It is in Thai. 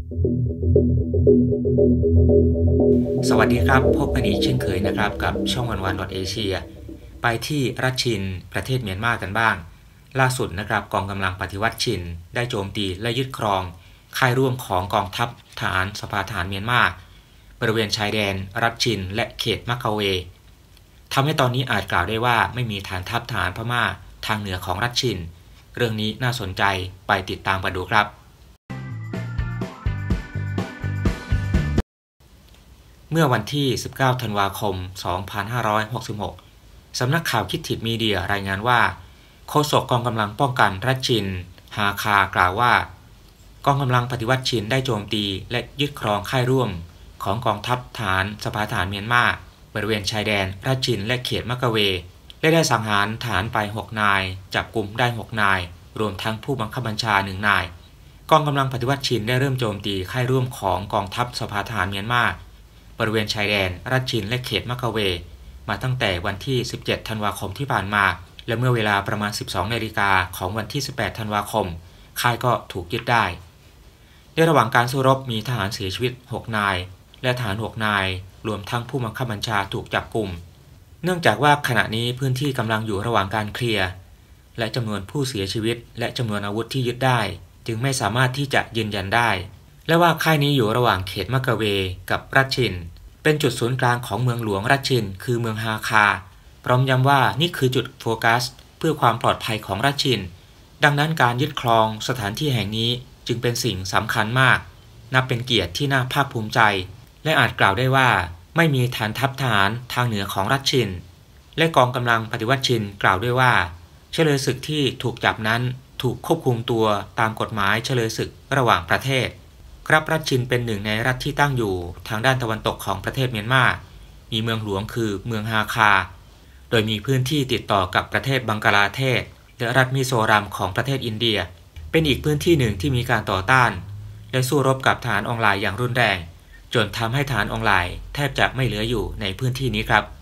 สวัสดีครับพบกันอีกเช่นเคยนะครับกับช่องวันเอเชียไปที่รัฐชินประเทศเมียนมากันบ้างล่าสุดนะครับกองกำลังปฏิวัติชินได้โจมตีและยึดครองค่ายร่วมของกองทัพทหารสภาทหารเมียนมาบริเวณชายแดนรัฐชินและเขตมะกะเวทำให้ตอนนี้อาจกล่าวได้ว่าไม่มีฐานทัพทหารพม่าทางเหนือของรัฐชินเรื่องนี้น่าสนใจไปติดตามกันดูครับเมื่อวันที่ 19 ธันวาคม 2566 สำนักข่าวคิดถิดมีเดียรายงานว่าโฆษกกองกำลังป้องกันรัฐชินฮาคากล่าวว่ากองกำลังปฏิวัติชินได้โจมตีและยึดครองค่ายร่วมของกองทัพฐานสภาทหารเมียนมาบริเวณชายแดนรัฐชินและเขตมะกะเวและได้สังหารทหารไป 6 นายจับกุมได้ 6 นายรวมทั้งผู้บังคับบัญชา 1 นายกองกำลังปฏิวัติชินได้เริ่มโจมตีค่ายร่วมของกองทัพสภาทหารเมียนมาบริเวณชายแดนรัฐชินและเขตมะกะเวมาตั้งแต่วันที่ 17 ธันวาคมที่ผ่านมาและเมื่อเวลาประมาณ 12 นาฬิกาของวันที่ 18 ธันวาคมค่ายก็ถูกยึดได้ในระหว่างการสู้รบมีทหารเสียชีวิต 6 นายและทหาร 6 นายรวมทั้งผู้บังคับบัญชาถูกจับกุมเนื่องจากว่าขณะนี้พื้นที่กำลังอยู่ระหว่างการเคลียร์และจำนวนผู้เสียชีวิตและจำนวนอาวุธที่ยึดได้จึงไม่สามารถที่จะยืนยันได้และว่าค่ายนี้อยู่ระหว่างเขตมะกะเวกับรัฐชินเป็นจุดศูนย์กลางของเมืองหลวงรัฐชินคือเมืองฮาคาพร้อมย้ำว่านี่คือจุดโฟกัสเพื่อความปลอดภัยของรัฐชินดังนั้นการยึดครองสถานที่แห่งนี้จึงเป็นสิ่งสำคัญมากนับเป็นเกียรติที่น่าภาคภูมิใจและอาจกล่าวได้ว่าไม่มีฐานทัพทหารทางเหนือของรัฐชินและกองกำลังปฏิวัติชินกล่าวด้วยว่าเฉลยศึกที่ถูกจับนั้นถูกควบคุมตัวตามกฎหมายเฉลยศึกระหว่างประเทศครับรัฐชินเป็นหนึ่งในรัฐที่ตั้งอยู่ทางด้านตะวันตกของประเทศเมียนมามีเมืองหลวงคือเมืองฮาคาโดยมีพื้นที่ติดต่อกับประเทศบังกลาเทศและรัฐมิโซรัมของประเทศอินเดียเป็นอีกพื้นที่หนึ่งที่มีการต่อต้านและสู้รบกับทหารออนไลน์อย่างรุนแรงจนทำให้ทหารออนไลน์แทบจะไม่เหลืออยู่ในพื้นที่นี้ครับ